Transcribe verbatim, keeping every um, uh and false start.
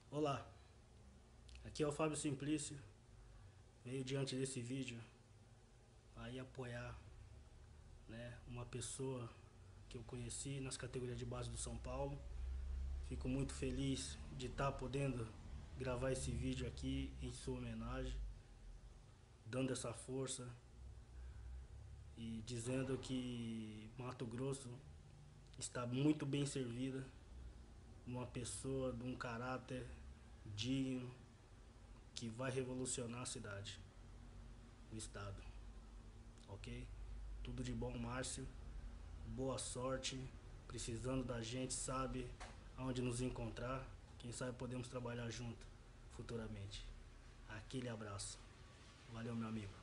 Olá, aqui é o Fábio Simplício. Veio diante desse vídeo aí apoiar, né, uma pessoa que eu conheci nas categorias de base do São Paulo. Fico muito feliz de estar podendo gravar esse vídeo aqui em sua homenagem, dando essa força e dizendo que Mato Grosso está muito bem servida, uma pessoa de um caráter digno que vai revolucionar a cidade, o estado, ok? Tudo de bom, Márcio. Boa sorte. Precisando da gente, sabe aonde nos encontrar. Quem sabe podemos trabalhar junto futuramente. Aquele abraço. Valeu, meu amigo.